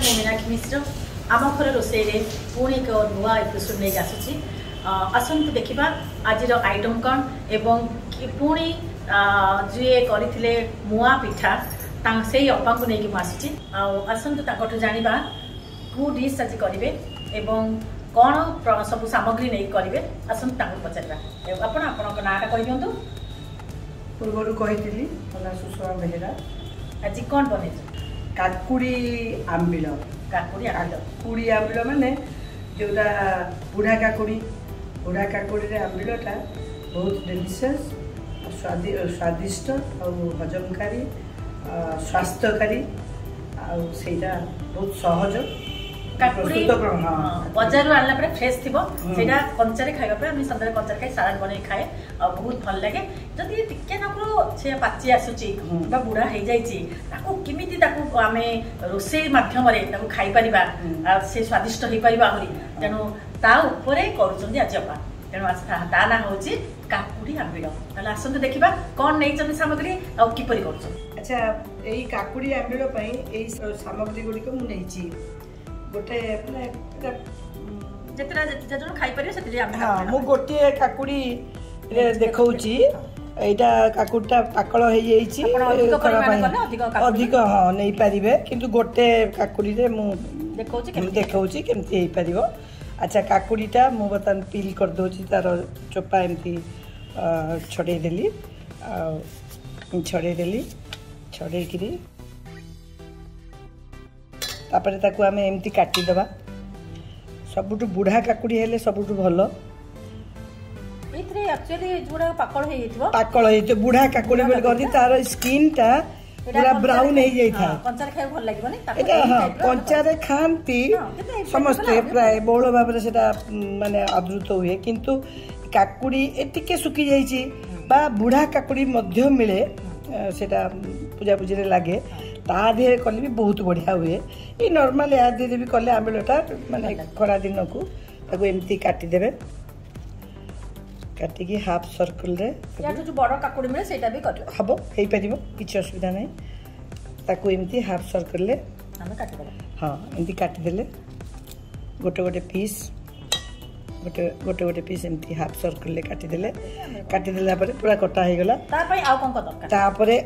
ମୁଁ मीनाक्षी मिश्र आम घर रोसे पुणी एक नुआ एपिसोड नहीं आसूँ आसतु देखा आज आइटम कौन एवं पुणी जी करते मुआ पिठा से अप्पा को लेकिन मुझे आसतु जाना कौ डिश आज करेंगे कौन सब सामग्री नहीं करेंगे आसतु पचार आपण नाटा कह दिंतु पूर्व कही सुषमा बेहेरा आज कौन बन काकुड़ी आंबिल काकुड़ी आंबिल माने जोटा बुढ़ा काकुड़ी आंबिलटा बहुत डेलीशियस स्वादिष्ट और हजमकारी स्वास्थ्यकारी आईटा बहुत सहज काकुड़ी बजार आनला परे फ्रेश थिबो सेटा कंचारे खाइबा पे हम संदर कंचारे खाइ सलाद बनै खाए आ बहुत भल लागे जदि टिके नकरो छे पाची आसुची बा बुढ़ा हे जाईची ताको किमिति ताको आमे रोसे माध्यम रे ताको खाइ परिबा आ से स्वादिष्ट हे परिबा हरि तेनु ता ऊपरे करूचंदी आज अपा तेनु ता ना होची काकुड़ी आंबिल तले आसंतु देखिबा कोन नै चंदी सामग्री आ की परि करछ। अच्छा एई काकुड़ी आंबिल पई एई सामग्री गुडी को मु नैची गोटे जेतरा जन खाइ परियो सेतली आंबिल हां मु गोटे काकुड़ी देखौची एटा काकुड़टा पाकळ हे जाईची अधिक हां नै परिबे किंतु गोटे काकुड़ी रे मु देखौची केमती हे परिबो। अच्छा काकुड़ीटा मु बतन पील कर दोची तार चोपा एमती छड़े देली छड़े किरी तापरे ताकू आमे एमती काटी दबा सबुटु बुढ़ा काकुड़ी हेले सबुटु भलो एथरे एक्चुअली जोडा पाकळ हे हितबो बुढ़ा काकुड़ी बोल करदी तार स्किन टा पूरा ब्राउन हे जाई था कंचार खाय भल लागबो नै एटा हां कंचारे खांती समस्त प्राय बहुल भाबरे सेटा माने अद्रुत हुए किंतु काकुड़ी एटिके सुकी जाईची बा बुढ़ा काकुड़ी मध्य मिले सेटा पूजा पूजी रे लागे ता दे कले भी बहुत बढ़िया हुए ये नॉर्मल या दे भी कले आंबिलटा माने खरा दिन को ताको एमती काटी देबे काटी की हाफ सर्कल रे या जो बड़ काकुड़ी मिले सेटा भी कर हबो हेई परिबो किछ असुविधा नै ताको एमती हाफ सर्कल ले हम काटी देबे हां एमती काटी देले गोटे गोटे पीस एमती हाफ सर्कल ले काटी देला पर पूरा कटा हे गला ता पई आ कोन को दरकार ता परे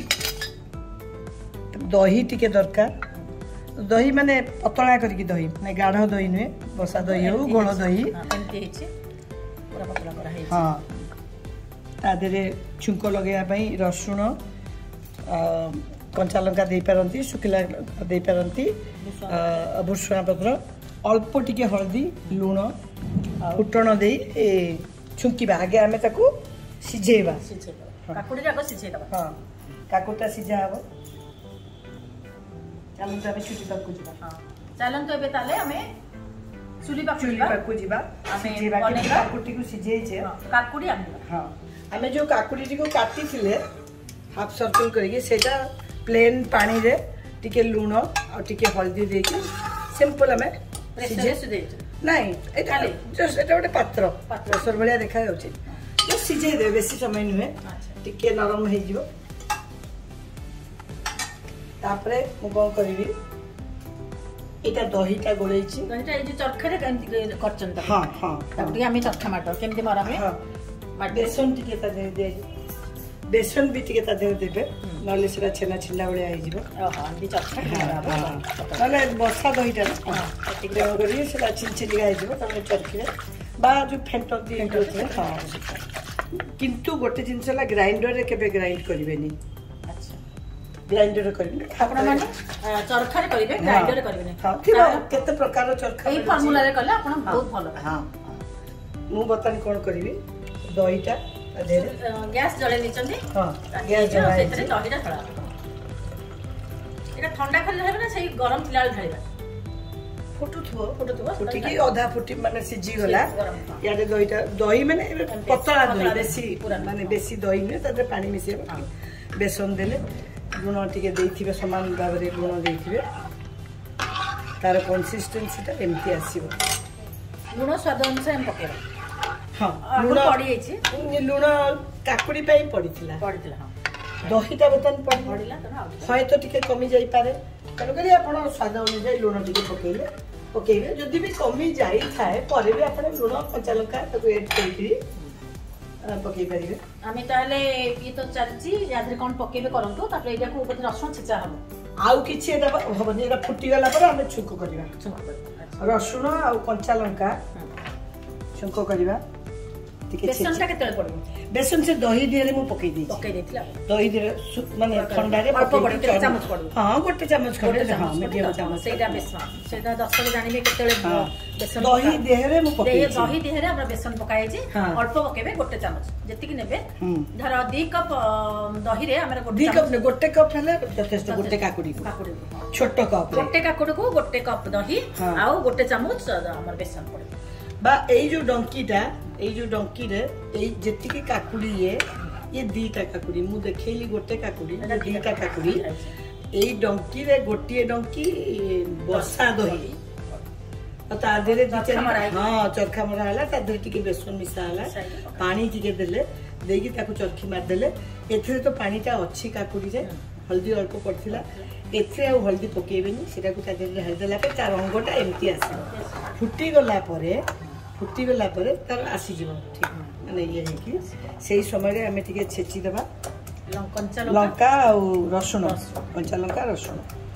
दही टिके दरकार दही माने पतला करके दही माने गाढ़ दही नुहे बसा दही हो गोल दही एमती हेछि पूरा पतला करा हेछि हां ता देरे छुंको लगेया पई रसुण कंचा लंका दे पारंती सुखिला दे पारंती भुसुआ पत्र अल्प टिके हळदी लूण फुटण दे ए छुंकीबा आगे आमे ताको सिझेबा काकुड़ी आगो सिझेबा हां काकुटा सिझा हबो चलंतु आमे चुली पाकु जिबा हां चलंतु एबे ताले आमे चुली पाकु जिबा आमे बने काकुटी को सिझेई छे काकुड़ी आंबिल हां आमे जो काकुटी को काटी थिले हाफ सर्कल करके सेटा प्लेन पानी रे टिके लूण और टिके हल्दी देके सिंपल आमे सिझे दे नहीं एटा जस्ट एटा गोटे पात्र प्रेशर भलिया देखा जाउची जो सिझे दे बेसी समय नुहे टिके नरम हे जिवो तापरे मु कोन करबी एटा दहीटा गोलेछि दहीटा ए जे चरखा रे करचन ता हां हां ताकि आमे चरखा माटो केमति मारा में हां बेसन टिके ता दे बेसन भी टिके ता देबे नले सेरा छेना छिंडा बळे आइ जिवो हां भी चरखा मारा नले बसा दहीटा टिके करी सेरा छिंचिली आइ जिवो तमे चरखी बा जो फेंटो दी हां किंतु गोटे जिंसला ग्राइंडर रे केबे ग्राइंड करिवेनी ग्राइंडर रे करबे आपण माने चरखा रे करबे ग्राइंडर रे करबे हां थिबो केते प्रकार चरखा एई फार्मूला रे करले आपण बहुत भलो हां मु बतानी कोन करबी दहीटा गैस जळे निचंदी हां गैस जळे सेतरे दहीटा थळा एटा ठंडा खले हेबे ना सेई गरम थिला ढाळिबा फुटुथबो फुटी की आधा फुटी माने सिझी गला याडे दहीटा दही माने पतला दही बेसी माने बेसी दही ने ताते पानी मिसेबा बेसन देले लूण टिके देइथिबे समान भाबरे लूण देइथिबे तार कंसिस्टेंसी ता एमती आसीबो लूण स्वाद अनुसार हम पकेबा हां लूण पड़ी जाईछि लूण काकुड़ी पई पड़िथिला हां दहीटा बर्तमान पड़िला हयतो टिके कमी जाई पारे तेणुकरी आपण स्वाद अनुसार लुण टिके पकेइबे जदि भी कमी जाई थाए परे भी आपण लुण कंचा लंका ताको ऐड करिकरी पकेइ परिबे आमे ताले ये तो चलची यादरे कोन पकेबे करंतो तापर एटा को ऊपर रसुण छेचा हम आउ किछि एटा हबनी एटा फुटी गला पर हम छुंको करिबा रसुण आ कंचा लंका छुंको करिबा बेसन टा केतले पड़ो बेसन से दही दिरे मु पकई देथिला दही दिरे माने ठंडा रे अल्प बड़े चमच पड़ो हां गोटे चमच खड़े हां मीडियम चमच सेटा बेसन सेटा दर्शक जानिबे केतले बेसन दही देहरे मु पकई दही देहरे हमरा बेसन पकाई जे अल्प पकेबे गोटे चमच जति कि नेबे धर 2 कप दही रे हमरा गोटे कप हेले यथेष्ट गोटे काकुडी छोटो कप गोटे काकुडी को गोटे कप दही आ गोटे चमच हमर बेसन पड़े बा एई जो डंकी रे एई जेति की काकुडी ये दीटा काकुडी मु देखैली गोटे काकुडी दीटा काकुडी एई डंकी रे गोटिए डंकी बसा दही ता देरे हां चरखा मरा हला ता देरे टिके बेसन मिसा हला पानी टिके देले देगी ताको चरखी मार देले एथरे तो पानीटा अच्छी काकुडी रे हल्दी अल्प पड़थिला एथरे आ हल्दी पकेबेनी सेटा को ता देरे हल्दी देला पे तार रंगटा एमती आसी फुटी गला परे तार आसी जीव ठीक माने ये है कि सेही समय रे हमें टिके छेची देबा लंका आ रसुण कंचा लंका रसुण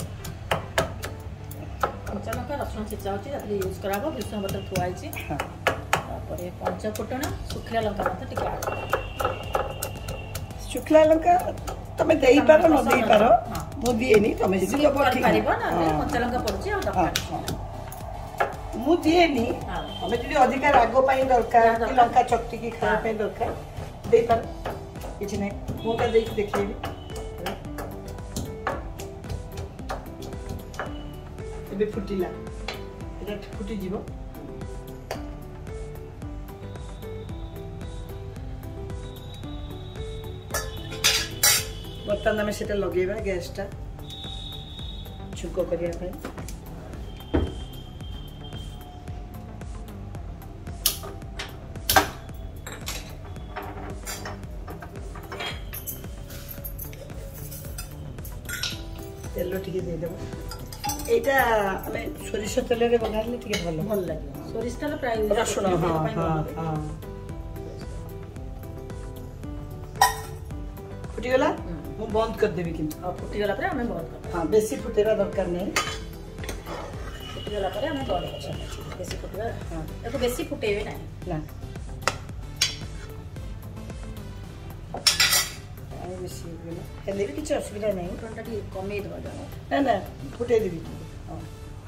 छेचा होची तापरे यूज कराबो भृषण पत्र थुआई छी हां तापरे पंच फुटण सुखला लंका मत टिके सुखला लंका तमे देई पारो न देई पारो मु दिएनी तमे जि दबो ठीक पारिबो ना कंचा लंका पड़ुची आ दरकार मु दिएनी हमें जदि अधिक राग पाई दरकार कि लंका चकटी की खाए पे दरकार दे पर किछ नै मोटा देख देखिबी एबे फुटिला एटा फुटी जीवो बर्तन में सेटा लगेबा गैसटा छुको करिया पे तेल टिके दे देबो एटा हमें सोरिष तेल रे बघारले टिके भल लागे सोरिष तेल प्राय रसुण हां फुटी गला मु बंद कर देबी किंतु फुटी गला पर हमें बंद कर हां बेसी फुटेरा दरकार नहीं फुटी गला पर हमें बंद कर बेसी फुटेरा हां एको बेसी फुटेबे नहीं ना बेसी गला हेले भी किछ असुविधा नहीं टोनटा की कमे दबा ना ना फुटे देबी हां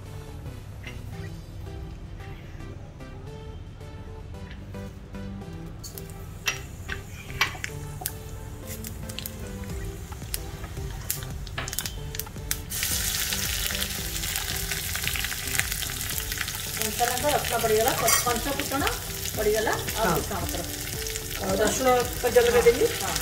कंचा रसना पड़ीगला पंच फुटण पड़ीगला रसुण कंचा लगा देली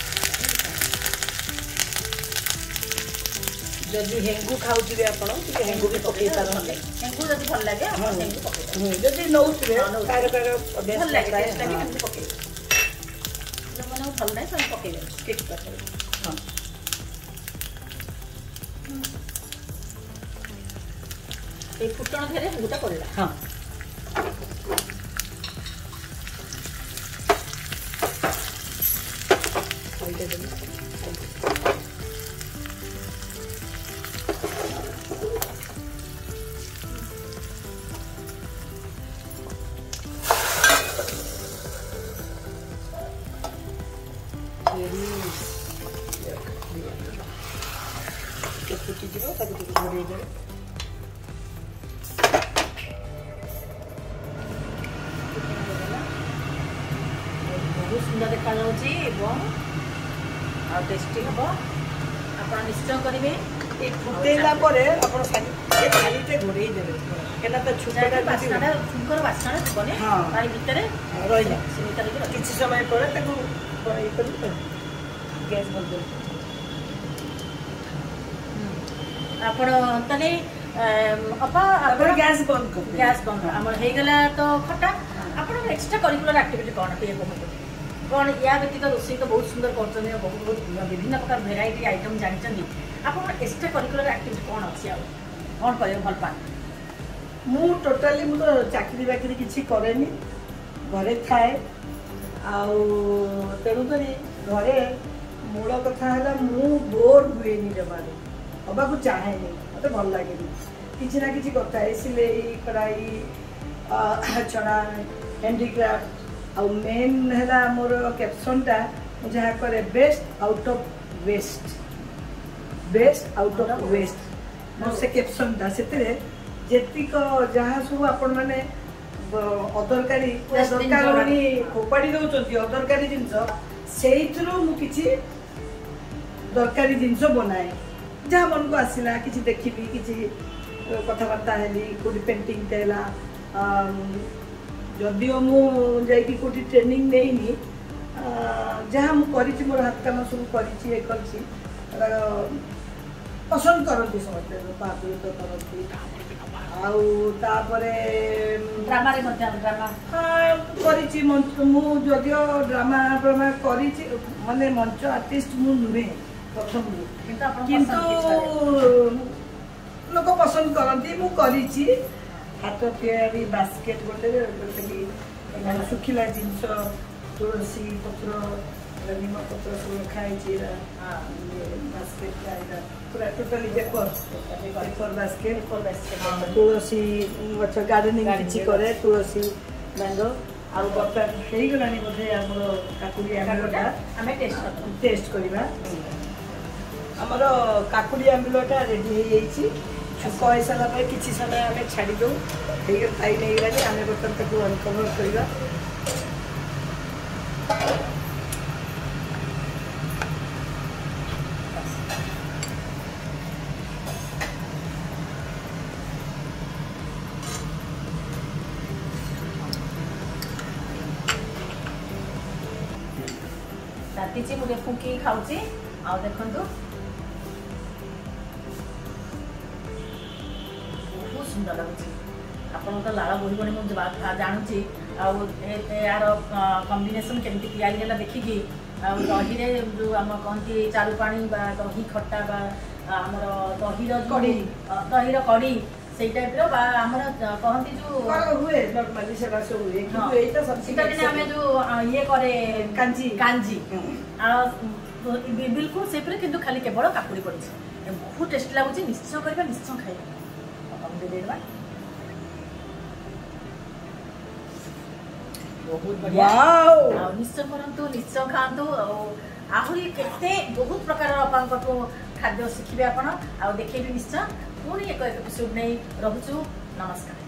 जदि हेंगू खाउथिबे आपण टिके हेंगू भी पकेई पारन हेंगू जदि भल लागे आपण हेंगू पकेई जदि नउथिबे कार भल लागे टेस्ट लागे हेंगू पकेई जो मने भल नै सब पकेई स्किप कर हां ए फुटण घेरे हेंगूटा पड़ला हां फुटी जीव ताकि घोड़े देबे बहुत सुंदर देखा जाउची एवं आ टेस्टी हबो आपण निश्चय करिवे ए फुटेला परे आपण खाली ते घोड़े देबे केना त छुपटा बासना सुंदर बासना बने पानी भीतर रही जा से भीतर के किछ समय परे ताको ई कर गैस बंद कर आपण तने अपा अपन गैस बंद कर गैस बंद हमर हे गला तो खटा आपण एक्स्ट्रा करिकुलर एक्टिविटी कोन पे को कौन या व्यतीत रोषे तो बहुत सुंदर कर बहुत विभिन्न प्रकार भेराइटी आइटम जानते आप एक्स्ट्रा करिकुलर एक्टिविटी कौन अच्छी आ कौन कर भल पाते मु टोटाली मु तो चाकरी बाकरी किसी करेनी घरे थाए तेणुक घरे मूल कथा है मु बोर हुए जमाने हवा को चाहे मत भल लगे किसी ना किसी करता है सिलाई कढ़ाई छड़ा हैंडीक्राफ्ट आउ मेन है मोर कैप्शनटा जहाँ करे बेस्ट आउट ऑफ वेस्ट मोर से कैप्शनटा से जेतिक जहाँ सब आपण मैंने अदरकारी दरकार फोपाड़ी दौरान अदरकारी जिनस से दरकारी जिनस बनाए जहाँ मन को आसला कि देखी कि कथबार्ता है कौटी पेंटिंग जदिओ मुझे कौटी ट्रेनिंग नहीं जहाँ मुझे मोर हाथ काम सब कर पसंद करती समझते पापित करती ड्रामा करी जदिओ ड्रामा ड्रामा करी माने मंच आर्टिस्ट मु नुहे प्रथम किंतु लोक पसंद करती मु करी हाथ तैयारी बास्केट गोटे सुखिला जिनस तुलसी पत्र निम पत्र सब रखाई बास्केट पूरा टोटाली पेपर बास्केट तुलसी गछ गार्डनिंग किसी करे तुलसी बैंगल आउ बर्तमान हो गला बोधे आम काकुड़ी आंबलटा टेस्ट करवा आमर काकुड़ी आंबलटा रेडी हो जाइए छुक हो सारा किसी समय आम छाड़ी दो टाइम होगा आम बर्तमान अनकवर करवा राति मुझे फुंकी खाऊची आ देखु बहुत सुंदर लगुच आपन तो लाड़ बोहबनी मुझे जानूची यार कॉम्बिनेशन केमती तैयारी है देखिकी दही जो आम कहती चारुपाणी दही खट्टा आमर दहीर कड़ी से टाइप आमर कहती जो हुए नॉर्मली सेवा से हुए किंतु एटा सबसे आम जो ये करे कांजी कांजी बिल्कुल से किंतु खाली केवल काकुड़ी पड़ी बहुत टेस्टी लगुच निश्चय करवा निश्चय खाइबा बहुत बढ़िया निश्चय करूँ निश्चय खातु आहरी केते बहुत प्रकार खाद्य शिखिबे आपण आ देखेबे निश्चय पुणी एक एपिसोड नहीं रहुछु नमस्कार।